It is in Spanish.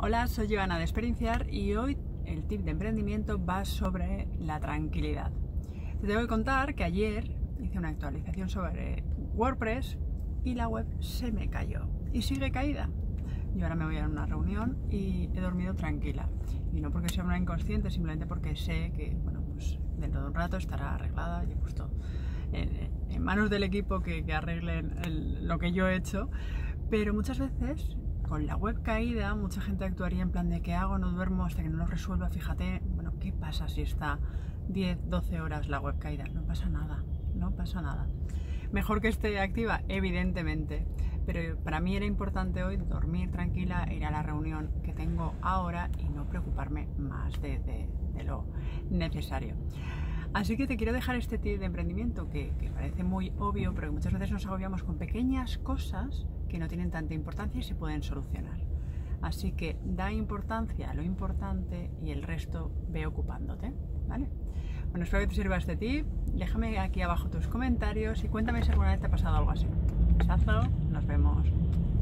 Hola, soy Joana de Experienciar y hoy el tip de emprendimiento va sobre la tranquilidad. Te tengo que contar que ayer hice una actualización sobre WordPress y la web se me cayó y sigue caída. Yo ahora me voy a una reunión y he dormido tranquila. Y no porque sea una inconsciente, simplemente porque sé que pues dentro de un rato estará arreglada y he puesto en manos del equipo que arreglen lo que yo he hecho. Pero muchas veces con la web caída, mucha gente actuaría en plan de ¿qué hago? No duermo hasta que no lo resuelva. Fíjate, ¿qué pasa si está 10, 12 horas la web caída? No pasa nada, no pasa nada. Mejor que esté activa, evidentemente, pero para mí era importante hoy dormir tranquila, ir a la reunión que tengo ahora y no preocuparme más de lo necesario. Así que te quiero dejar este tip de emprendimiento que parece muy obvio, pero que muchas veces nos agobiamos con pequeñas cosas que no tienen tanta importancia y se pueden solucionar. Así que da importancia a lo importante y el resto ve ocupándote, ¿vale? Bueno, espero que te sirva este tip. Déjame aquí abajo tus comentarios y cuéntame si alguna vez te ha pasado algo así. Un besazo, nos vemos.